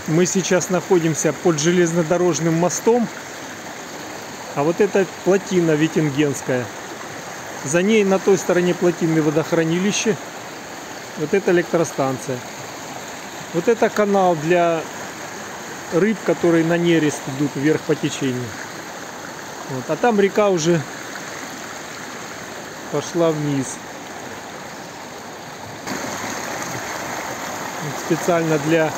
Мы сейчас находимся под железнодорожным мостом. А вот это плотина Виттингенская. За ней на той стороне плотины водохранилище. Вот это электростанция. Вот это канал для рыб, которые на нерест идут вверх по течению. Вот. А там река уже пошла вниз. Вот специально для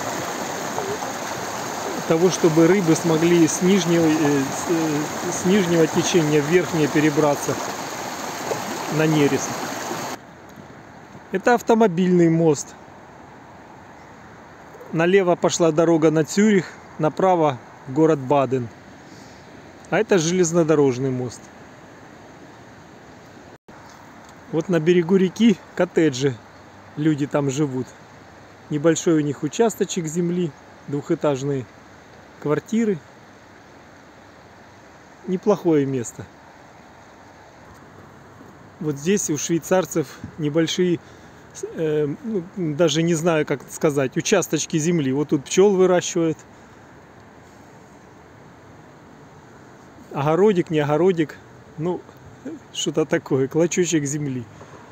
того, чтобы рыбы смогли с нижнего течения в верхнее перебраться на нерест. Это автомобильный мост. Налево пошла дорога на Цюрих, направо в город Баден. А это железнодорожный мост. Вот на берегу реки коттеджи. Люди там живут. Небольшой у них участочек земли, двухэтажные квартиры. Неплохое место. Вот здесь у швейцарцев небольшие, даже не знаю, как сказать, участочки земли. Вот тут пчел выращивают. Огородик, не огородик. Ну, что-то такое. Клочочек земли.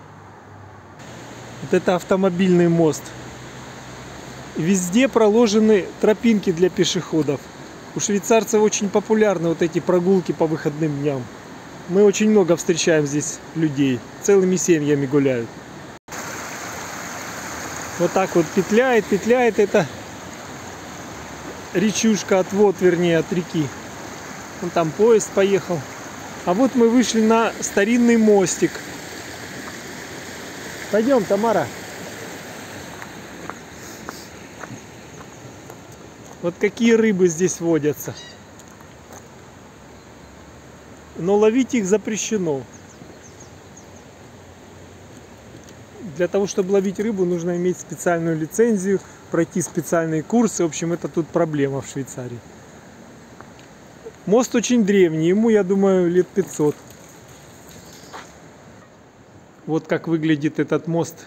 Вот это автомобильный мост. Везде проложены тропинки для пешеходов. У швейцарцев очень популярны вот эти прогулки по выходным дням. Мы очень много встречаем здесь людей. Целыми семьями гуляют. Вот так вот петляет. Это речушка, отвод, вернее, от реки. Вон там поезд поехал. А вот мы вышли на старинный мостик. Пойдем, Тамара. Вот какие рыбы здесь водятся. Но ловить их запрещено. Для того, чтобы ловить рыбу, нужно иметь специальную лицензию, пройти специальные курсы. В общем, это тут проблема в Швейцарии. Мост очень древний, ему, я думаю, лет 500. Вот как выглядит этот мост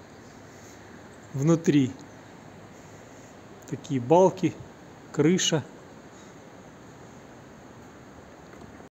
внутри. Такие балки, крыша.